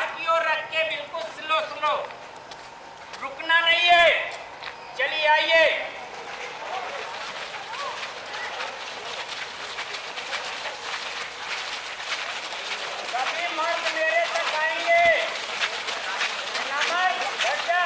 की ओर रख के बिल्कुल स्लो स्लो, रुकना नहीं है। चलिए आइए। सभी मर्द मेरे तक आएंगे। नमर घटा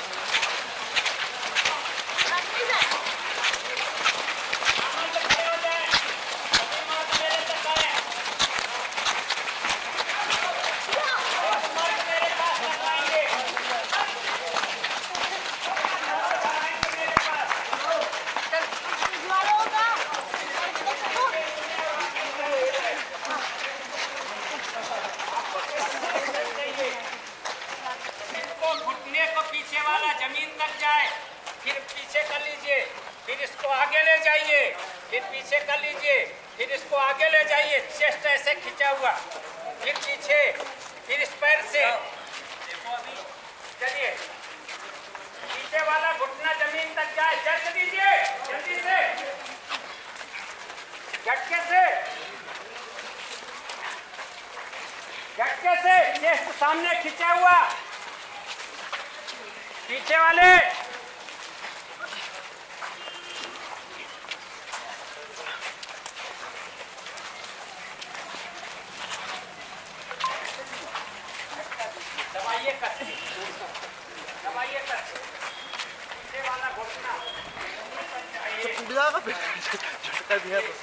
पीछे वाला जमीन तक जाए, फिर पीछे कर लीजिए, फिर इसको आगे ले जाइए, फिर पीछे कर लीजिए, फिर इसको आगे ले जाइए, चेस्ट ऐसे खिंचा हुआ, फिर पीछे, फिर इस पैर से चलिए, पीछे वाला घुटना जमीन तक जाए, झटक दीजिए जल्दी से, झटके से, झटके से, चेस्ट सामने खिंचा हुआ, पीछे वाले दबाइए कस, दबाइए कस, पीछे वाला घुटना टूट जाएगा फिर झटका दिया तो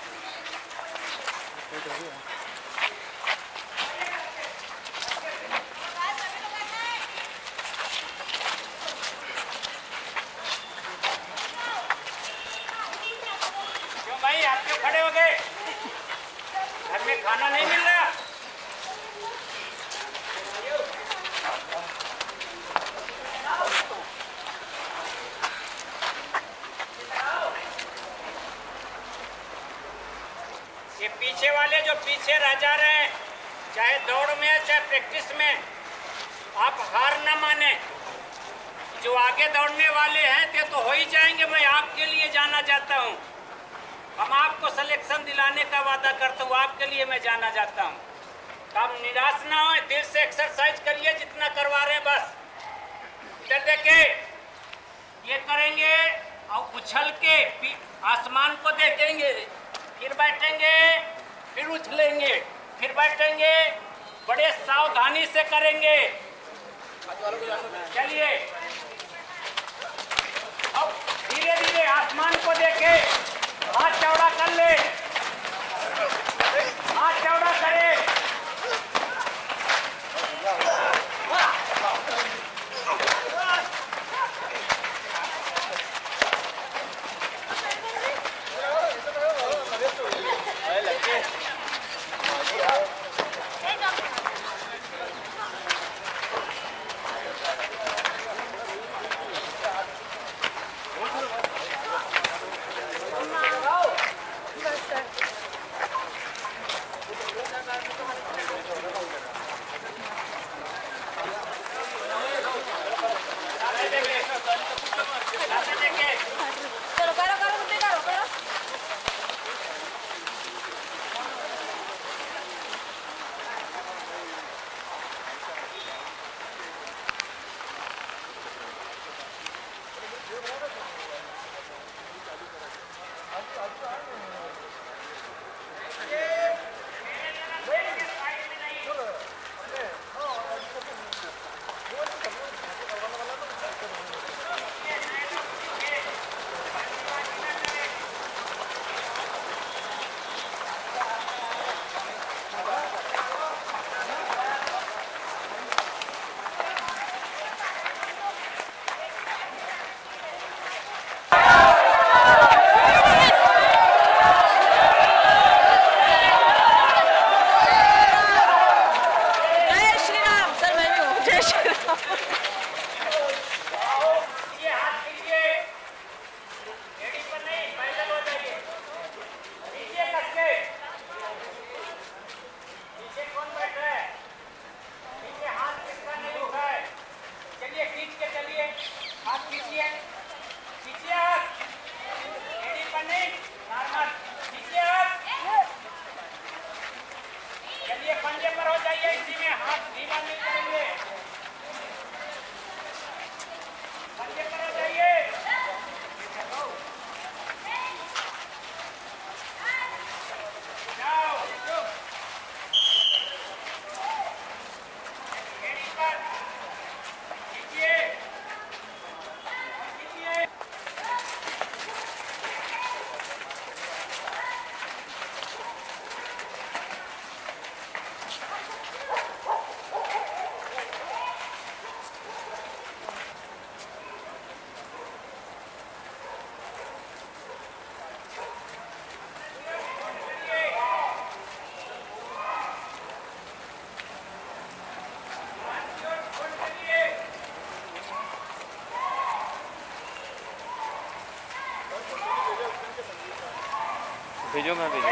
भाई आप क्यों खड़े हो गए? घर में खाना नहीं मिल रहा? ये पीछे वाले जो पीछे रह जा रहे हैं, चाहे दौड़ में चाहे प्रैक्टिस में, आप हार ना माने। जो आगे दौड़ने वाले हैं ते तो हो ही जाएंगे। मैं आपके लिए जाना चाहता हूँ। हम आपको सिलेक्शन दिलाने का वादा करता हूँ, आपके लिए मैं जाना चाहता हूँ। तो आप निराश ना हो, दिल से एक्सरसाइज करिए जितना करवा रहे हैं बस। इधर देखे, ये करेंगे और उछल के आसमान को देखेंगे, फिर बैठेंगे, फिर उछलेंगे, फिर बैठेंगे, बड़े सावधानी से करेंगे। चलिए, अब धीरे धीरे आसमान को देखे, हाथ चौड़ा कर ले, हाथ चौड़ा करे, भेजो मैं भेजो